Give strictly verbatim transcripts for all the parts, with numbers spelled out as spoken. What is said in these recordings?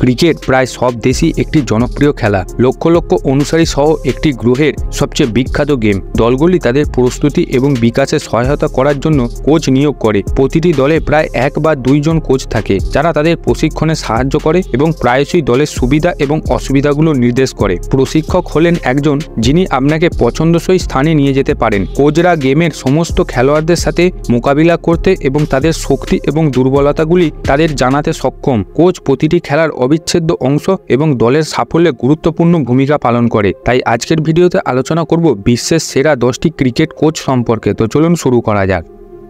Cricket প্রায় সব দেশেই একটি জনপ্রিয় খেলা। লক্ষ লক্ষ অনুসারী সহ একটি গ্রহের সবচেয়ে বিখ্যাত গেম। দলগুলি তাদের প্রস্তুতি এবং বিকাশে সহায়তা করার জন্য কোচ নিয়োগ করে। প্রতিটি দলে প্রায় এক বা দুইজন কোচ থাকে যারা তাদের প্রশিক্ষণে সাহায্য করে এবং প্রায়শই দলের সুবিধা এবং অসুবিধাগুলো নির্দেশ করে। প্রশিক্ষক হলেন একজন যিনি আপনাকে পছন্দসই স্থানে নিয়ে যেতে পারেন। কোচরা গেমের সমস্ত খেলোয়াড়দের সাথে মোকাবিলা করতে এবং তাদের শক্তি এবং দুর্বলতাগুলি তাদের জানাতে সক্ষম। কোচ প্রতিটি খেলার অবিচ্ছেদ্য অংশ এবং দলের সাফল্যে গুরুত্বপূর্ণ ভূমিকা পালন করে। তাই আজকের ভিডিওতে আলোচনা করব বিশ্বের সেরা দশটি ক্রিকেট কোচ সম্পর্কে। তো চলুন শুরু করা যাক।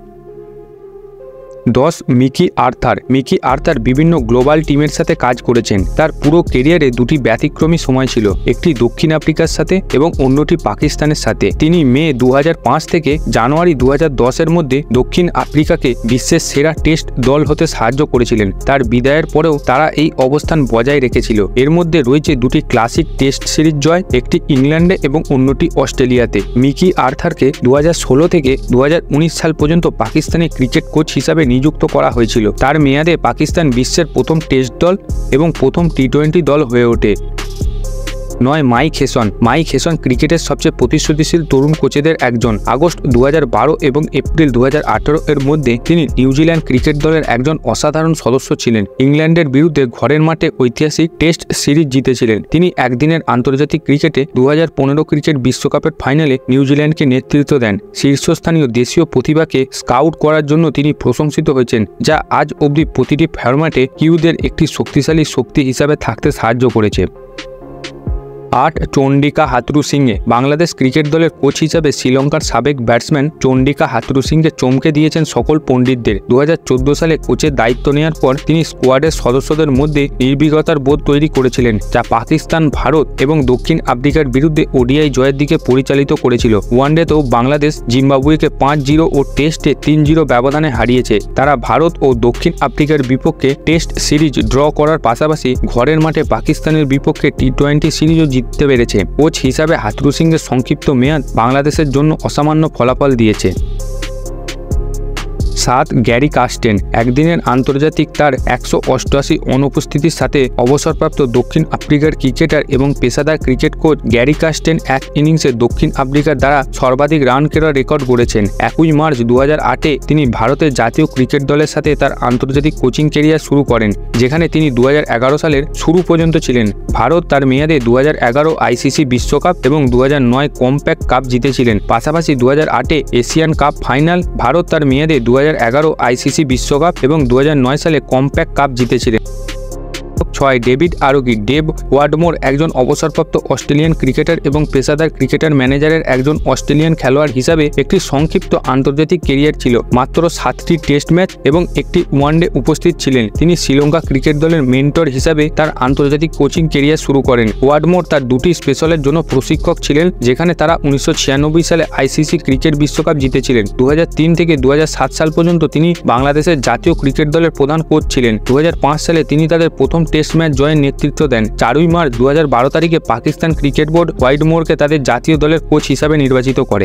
দশ মিকি আর্থার। মিকি আর্থার বিভিন্ন গ্লোবাল টিমের সাথে কাজ করেছেন। তার পুরো কেরিয়ারে দুটি ব্যতিক্রমী সময় ছিল, একটি দক্ষিণ আফ্রিকার সাথে এবং অন্যটি পাকিস্তানের সাথে। তিনি মে দু হাজার পাঁচ থেকে জানুয়ারি দু হাজার দশের মধ্যে দক্ষিণ আফ্রিকাকে বিশ্বের সেরা টেস্ট দল হতে সাহায্য করেছিলেন। তার বিদায়ের পরেও তারা এই অবস্থান বজায় রেখেছিল। এর মধ্যে রয়েছে দুটি ক্লাসিক টেস্ট সিরিজ জয়, একটি ইংল্যান্ডে এবং অন্যটি অস্ট্রেলিয়াতে। মিকি আর্থারকে দু হাজার ষোলো থেকে দু হাজার উনিশ সাল পর্যন্ত পাকিস্তানের ক্রিকেট কোচ হিসাবে নিযুক্ত করা হয়েছিল। তার মেয়াদে পাকিস্তান বিশ্বের প্রথম টেস্ট দল এবং প্রথম টি টোয়েন্টি দল হয়ে ওঠে। নয় মাইক হেসন। মাইক হেসন ক্রিকেটের সবচেয়ে প্রতিশ্রুতিশীল তরুণ কোচেদের একজন। আগস্ট দু হাজার বারো এবং এপ্রিল দু হাজার আঠারো এর মধ্যে তিনি নিউজিল্যান্ড ক্রিকেট দলের একজন অসাধারণ সদস্য ছিলেন। ইংল্যান্ডের বিরুদ্ধে ঘরের মাঠে ঐতিহাসিক টেস্ট সিরিজ জিতেছিলেন। তিনি একদিনের আন্তর্জাতিক ক্রিকেটে দু হাজার পনেরো ক্রিকেট বিশ্বকাপের ফাইনালে নিউজিল্যান্ডকে নেতৃত্ব দেন। শীর্ষস্থানীয় দেশীয় প্রতিভাকে স্কাউট করার জন্য তিনি প্রশংসিত হয়েছেন, যা আজ অবধি প্রতিটি ফরম্যাটে কিউদের একটি শক্তিশালী শক্তি হিসাবে থাকতে সাহায্য করেছে। আট চন্ডিকা হাথুরুসিংহে। বাংলাদেশ ক্রিকেট দলের কোচ হিসাবে শ্রীলঙ্কার সাবেক ব্যাটসম্যান চন্ডিকা হাথুরুসিংহে চমকে দিয়েছেন সকল পণ্ডিতদের। দু হাজার চোদ্দ সালে কোচের দায়িত্ব নেওয়ার পর তিনি স্কোয়াডের সদস্যদের মধ্যে নির্ভীকতার বোধ তৈরি করেছিলেন, যা পাকিস্তান, ভারত এবং দক্ষিণ আফ্রিকার বিরুদ্ধে ওডিআই জয়ের দিকে পরিচালিত করেছিল। ওয়ানডেতেও বাংলাদেশ জিম্বাবুয়েকে পাঁচ জিরো ও টেস্টে তিন জিরো ব্যবধানে হারিয়েছে। তারা ভারত ও দক্ষিণ আফ্রিকার বিপক্ষে টেস্ট সিরিজ ড্র করার পাশাপাশি ঘরের মাঠে পাকিস্তানের বিপক্ষে টি টোয়েন্টি সিরিজও জিততে পেরেছে। কোচ হিসাবে হাথুরুসিংহের সংক্ষিপ্ত মেয়াদ বাংলাদেশের জন্য অসামান্য ফলাফল দিয়েছে। সাত গ্যারি কাস্টেন। একদিনের আন্তর্জাতিক তার একশো অষ্টআশি অনুপস্থিতির সাথে অবসরপ্রাপ্ত দক্ষিণ আফ্রিকার ক্রিকেটার এবং পেশাদার ক্রিকেট কোচ গ্যারি কাস্টেন এক ইনিংসে দক্ষিণ আফ্রিকার দ্বারা সর্বাধিক রান করার রেকর্ড গড়েছেন। একই মার্চ দু হাজার আটে তিনি ভারতের জাতীয় ক্রিকেট দলের সাথে তার আন্তর্জাতিক কোচিং ক্যারিয়ার শুরু করেন, যেখানে তিনি দু হাজার এগারো সালের শুরু পর্যন্ত ছিলেন। ভারত তার মেয়াদে দু হাজার এগারো আইসিসি বিশ্বকাপ এবং দু হাজার নয় কম্প্যাক্ট কাপ জিতেছিলেন। পাশাপাশি দু হাজার আটে এশিয়ান কাপ ফাইনাল। ভারত তার মেয়াদে দু হাজার এগারো আইসিসি বিশ্বকাপ এবং দু হাজার নয় সালে কম্প্যাক্ট কাপ জিতেছিলেন। ছয় ডেভিড আরোগি। ডেভ ওয়ার্ডমোর একজন অবসরপ্রাপ্ত অস্ট্রেলিয়ান ক্রিকেটার এবং পেশাদার ক্রিকেটার ম্যানেজারের একজন অস্ট্রেলিয়ান খেলোয়াড় হিসাবে একটি সংক্ষিপ্ত আন্তর্জাতিক ক্যারিয়ার ছিল। মাত্র সাতটি টেস্ট ম্যাচ এবং একটি ওয়ানডে উপস্থিত ছিলেন। তিনি শ্রীলঙ্কা ক্রিকেট দলের মেন্টর হিসাবে তার আন্তর্জাতিক কোচিং ক্যারিয়ার শুরু করেন। ওয়ার্ডমোর তার দুটি স্পেশালের জন্য প্রশিক্ষক ছিলেন, যেখানে তারা উনিশশো ছিয়ানব্বই সালে আইসিসি ক্রিকেট বিশ্বকাপ জিতেছিলেন। দু হাজার তিন থেকে দু হাজার সাত সাল পর্যন্ত তিনি বাংলাদেশের জাতীয় ক্রিকেট দলের প্রধান কোচ ছিলেন। দু হাজার পাঁচ সালে তিনি তাদের প্রথম টেস্ট ম্যাচ জয়ের নেতৃত্ব দেন। চারই মার্চ দু হাজার বারো তারিখে পাকিস্তান ক্রিকেট বোর্ড হোয়াইটমোরকে তাদের জাতীয় দলের কোচ হিসাবে নির্বাচিত করে।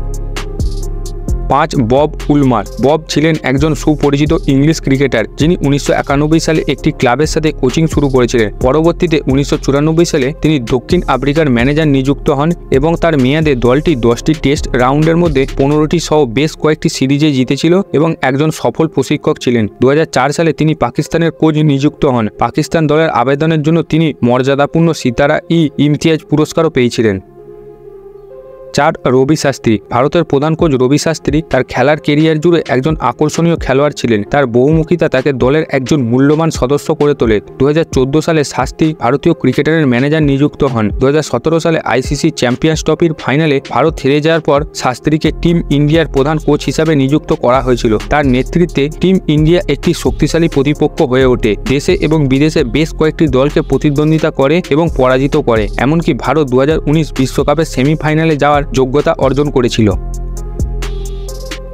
পাঁচ বব উলমার। বব ছিলেন একজন সুপরিচিত ইংলিশ ক্রিকেটার, যিনি উনিশশো একানব্বই সালে একটি ক্লাবের সাথে কোচিং শুরু করেছিলেন। পরবর্তীতে উনিশশো চুরানব্বই সালে তিনি দক্ষিণ আফ্রিকার ম্যানেজার নিযুক্ত হন এবং তার মেয়াদে দলটি দশটি টেস্ট রাউন্ডের মধ্যে পনেরোটি সহ বেশ কয়েকটি সিরিজে জিতেছিল এবং একজন সফল প্রশিক্ষক ছিলেন। দু হাজার চার সালে তিনি পাকিস্তানের কোচ নিযুক্ত হন। পাকিস্তান দলের আবেদনের জন্য তিনি মর্যাদাপূর্ণ সিতারা ই ইমতিয়াজ পুরস্কারও পেয়েছিলেন। চার রবি শাস্ত্রী। ভারতের প্রধান কোচ রবি শাস্ত্রী তার খেলার কেরিয়ার জুড়ে একজন আকর্ষণীয় খেলোয়াড় ছিলেন। তার বহুমুখিতা তাকে দলের একজন মূল্যবান সদস্য করে তোলে। দু হাজার চোদ্দ সালে শাস্ত্রী ভারতীয় ক্রিকেটারের ম্যানেজার নিযুক্ত হন। দু হাজার সতেরো সালে আইসিসি চ্যাম্পিয়ন্স ট্রফির ফাইনালে ভারত হেরে যাওয়ার পর শাস্ত্রীকে টিম ইন্ডিয়ার প্রধান কোচ হিসাবে নিযুক্ত করা হয়েছিল। তার নেতৃত্বে টিম ইন্ডিয়া একটি শক্তিশালী প্রতিপক্ষ হয়ে ওঠে। দেশে এবং বিদেশে বেশ কয়েকটি দলকে প্রতিদ্বন্দ্বিতা করে এবং পরাজিত করে। এমনকি ভারত দু হাজার উনিশ বিশ্বকাপের সেমিফাইনালে যাওয়ার যোগ্যতা অর্জন করেছিল।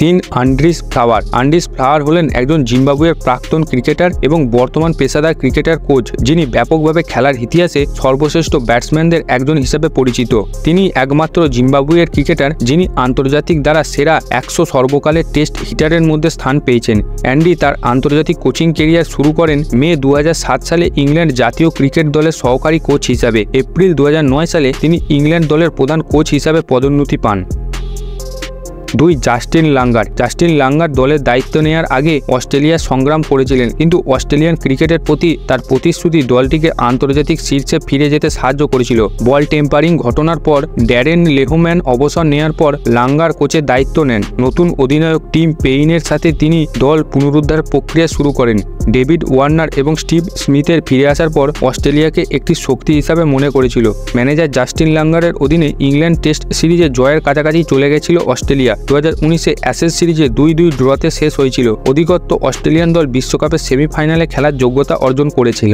তিন আন্ড্রিস ফ্লাওয়ার। আন্ড্রিস ফ্লাওয়ার হলেন একজন জিম্বাবুয়ের প্রাক্তন ক্রিকেটার এবং বর্তমান পেশাদার ক্রিকেটার কোচ, যিনি ব্যাপকভাবে খেলার ইতিহাসে সর্বশ্রেষ্ঠ ব্যাটসম্যানদের একজন হিসেবে পরিচিত। তিনি একমাত্র জিম্বাবুয়ের ক্রিকেটার যিনি আন্তর্জাতিক দ্বারা সেরা একশো সর্বকালের টেস্ট হিটারের মধ্যে স্থান পেয়েছেন। অ্যান্ডি তার আন্তর্জাতিক কোচিং কেরিয়ার শুরু করেন মে দু হাজার সাত সালে ইংল্যান্ড জাতীয় ক্রিকেট দলের সহকারী কোচ হিসাবে। এপ্রিল দু হাজার নয় সালে তিনি ইংল্যান্ড দলের প্রধান কোচ হিসাবে পদোন্নতি পান। দুই জাস্টিন লাঙ্গার। জাস্টিন লাঙ্গার দলের দায়িত্ব নেওয়ার আগে অস্ট্রেলিয়ার সংগ্রাম করেছিলেন, কিন্তু অস্ট্রেলিয়ান ক্রিকেটের প্রতি তার প্রতিশ্রুতি দলটিকে আন্তর্জাতিক শীর্ষে ফিরে যেতে সাহায্য করেছিল। বল টেম্পারিং ঘটনার পর ড্যারেন লেহম্যান অবসর নেওয়ার পর লাঙ্গার কোচের দায়িত্ব নেন। নতুন অধিনায়ক টিম পেইনের সাথে তিনি দল পুনরুদ্ধার প্রক্রিয়া শুরু করেন। ডেভিড ওয়ার্নার এবং স্টিভ স্মিথের ফিরে আসার পর অস্ট্রেলিয়াকে একটি শক্তি হিসাবে মনে করেছিল। ম্যানেজার জাস্টিন লাঙ্গারের অধীনে ইংল্যান্ড টেস্ট সিরিজে জয়ের কাছাকাছি চলে গেছিল অস্ট্রেলিয়া। দু হাজার উনিশে অ্যাশেজ সিরিজে দুই দুই ড্রতে শেষ হয়েছিল। অধিকত্ব অস্ট্রেলিয়ান দল বিশ্বকাপের সেমিফাইনালে খেলার যোগ্যতা অর্জন করেছিল।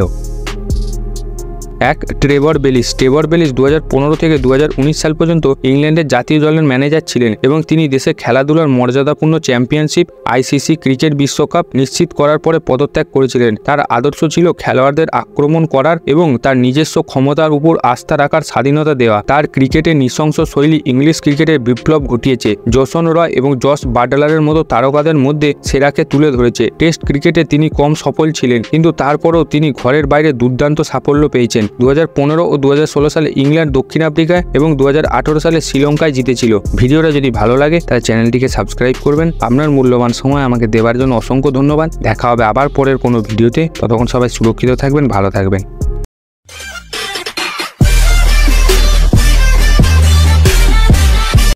এক ট্রেভর বেলিস। ট্রেভর বেলিস দু হাজার পনেরো থেকে দু হাজার উনিশ সাল পর্যন্ত ইংল্যান্ডের জাতীয় দলের ম্যানেজার ছিলেন এবং তিনি দেশের খেলাধুলার মর্যাদাপূর্ণ চ্যাম্পিয়নশিপ আইসিসি ক্রিকেট বিশ্বকাপ নিশ্চিত করার পরে পদত্যাগ করেছিলেন। তার আদর্শ ছিল খেলোয়াড়দের আক্রমণ করার এবং তার নিজস্ব ক্ষমতার উপর আস্থা রাখার স্বাধীনতা দেওয়া। তার ক্রিকেটের নৃশংস শৈলী ইংলিশ ক্রিকেটের বিপ্লব ঘটিয়েছে। জসন রয় এবং জস বাটলারের মতো তারকাদের মধ্যে সেরাকে তুলে ধরেছে। টেস্ট ক্রিকেটে তিনি কম সফল ছিলেন, কিন্তু তারপরও তিনি ঘরের বাইরে দুর্দান্ত সাফল্য পেয়েছেন। দু হাজার পনেরো ও দু হাজার ষোলো সালে ইংল্যান্ড দক্ষিণ আফ্রিকায় এবং দু হাজার আঠারো সালে শ্রীলঙ্কায় জিতেছিল। ভিডিওটা যদি ভালো লাগে তাহলে চ্যানেলটিকে সাবস্ক্রাইব করবেন। আপনার মূল্যবান সময় আমাকে দেওয়ার জন্য অসংখ্য ধন্যবাদ। দেখা হবে আবার পরের কোনো ভিডিওতে। ততক্ষণ সবাই সুরক্ষিত থাকবেন, ভালো থাকবেন।